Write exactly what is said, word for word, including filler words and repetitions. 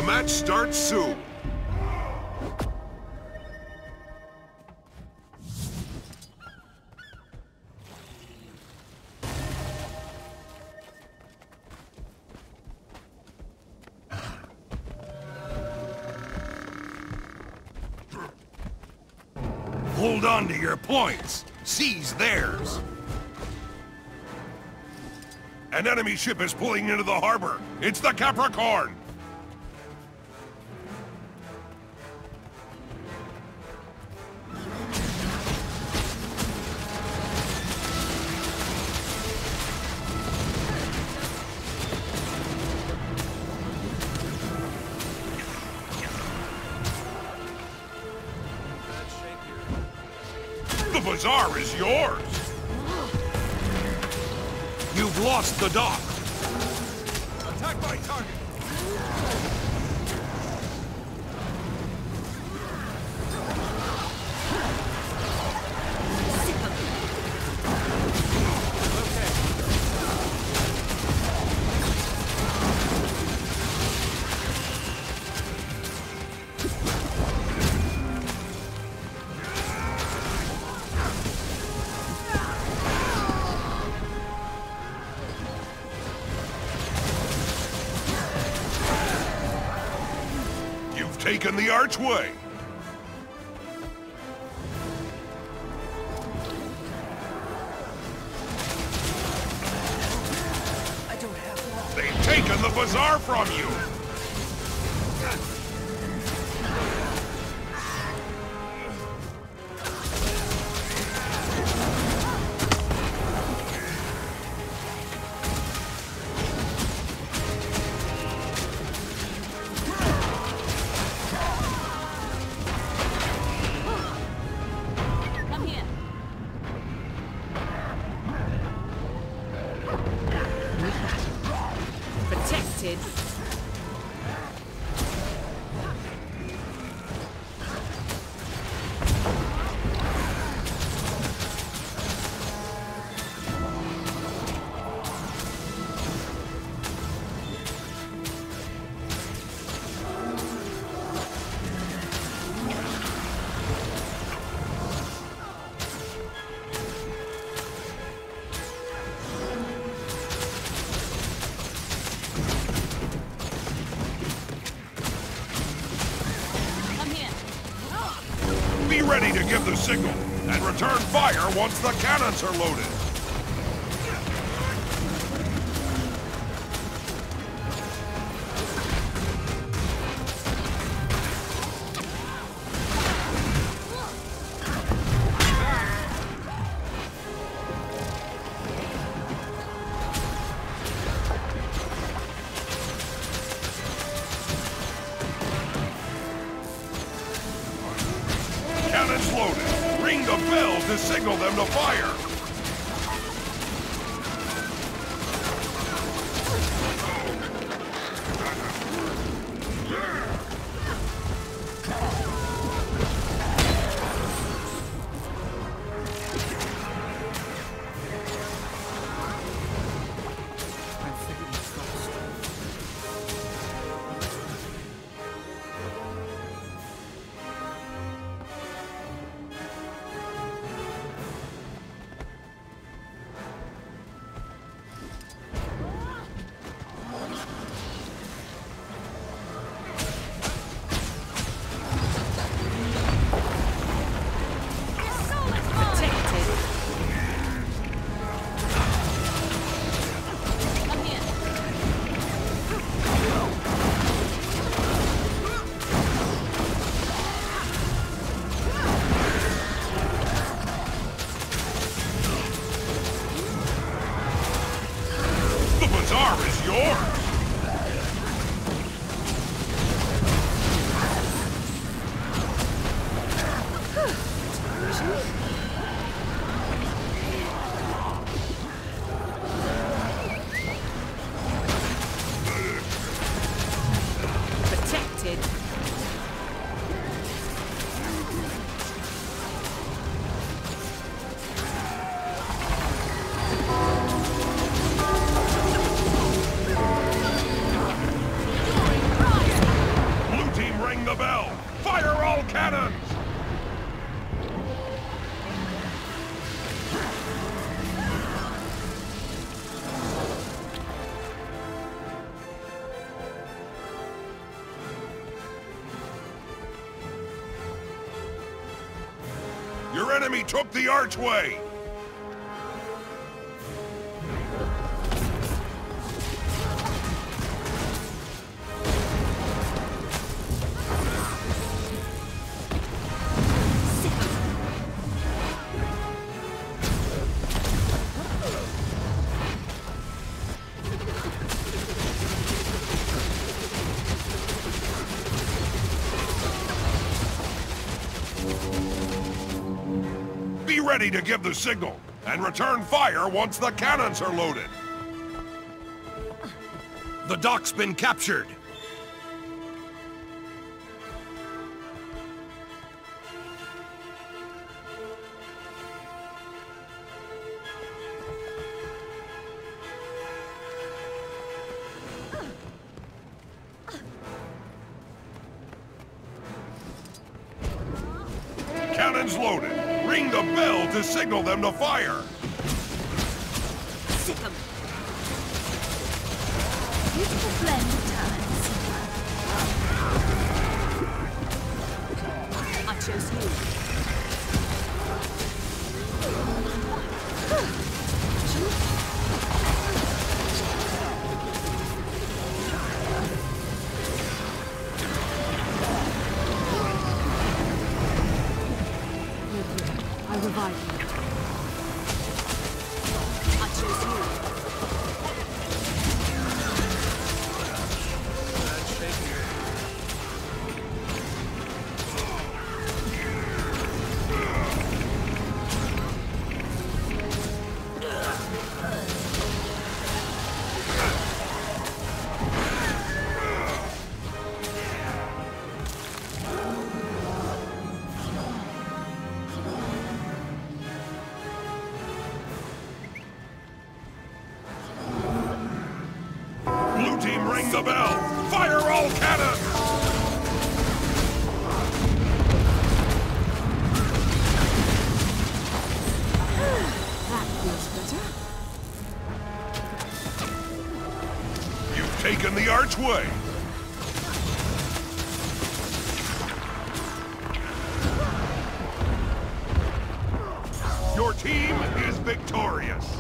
match starts soon. Hold on to your points. Seize theirs. An enemy ship is pulling into the harbor. It's the Capricorn. The bazaar is yours! You've lost the dock! Attack my target! Taken the archway. I don't have They've taken the bazaar from you. Protected. Be ready to give the signal, and return fire once the cannons are loaded. Cannons loaded. Ring the bell to signal them to fire. Your enemy took the archway! Be ready to give the signal, and return fire once the cannons are loaded. The dock's been captured. Cannons loaded. Ring the bell to signal them to fire. Sick 'em. Beautiful blend of talents. I chose you. I revive you. I chose you. Blue team, ring the bell! Fire all cannons! That feels better. You've taken the archway! Your team is victorious!